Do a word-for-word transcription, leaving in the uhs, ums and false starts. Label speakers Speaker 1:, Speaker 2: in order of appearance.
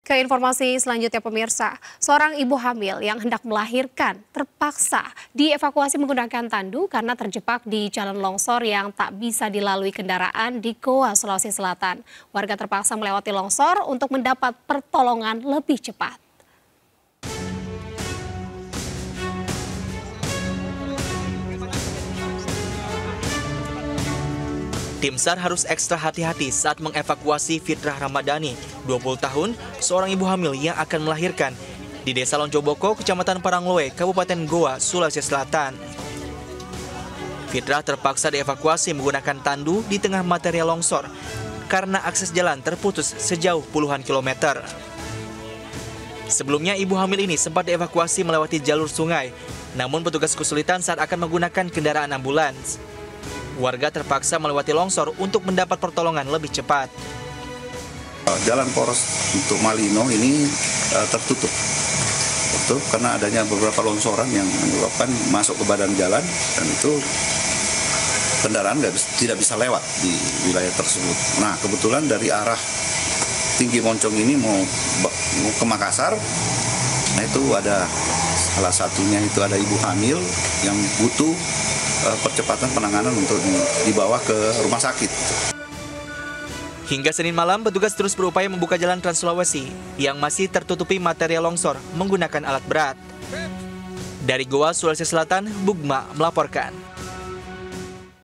Speaker 1: Ke informasi selanjutnya pemirsa, seorang ibu hamil yang hendak melahirkan terpaksa dievakuasi menggunakan tandu karena terjebak di jalan longsor yang tak bisa dilalui kendaraan di Goa, Sulawesi Selatan. Warga terpaksa melewati longsor untuk mendapat pertolongan lebih cepat.
Speaker 2: Tim SAR harus ekstra hati-hati saat mengevakuasi Fitrah Ramadhani, dua puluh tahun, seorang ibu hamil yang akan melahirkan di Desa Loncoboko, Kecamatan Parangloe, Kabupaten Goa, Sulawesi Selatan. Fitrah terpaksa dievakuasi menggunakan tandu di tengah material longsor karena akses jalan terputus sejauh puluhan kilometer. Sebelumnya, ibu hamil ini sempat dievakuasi melewati jalur sungai, namun petugas kesulitan saat akan menggunakan kendaraan ambulans. Warga terpaksa melewati longsor untuk mendapat pertolongan lebih cepat.
Speaker 3: Jalan poros untuk Malino ini uh, tertutup, tertutup karena adanya beberapa longsoran yang menyebabkan masuk ke badan jalan, dan itu kendaraan nggak, tidak bisa lewat di wilayah tersebut. Nah, kebetulan dari arah Tinggi Moncong ini mau, mau ke Makassar, nah itu ada salah satunya itu ada ibu hamil yang butuh percepatan penanganan untuk dibawa ke rumah sakit.
Speaker 2: Hingga Senin malam, petugas terus berupaya membuka jalan Trans Sulawesi yang masih tertutupi material longsor menggunakan alat berat. Dari Goa, Sulawesi Selatan, Bugma melaporkan.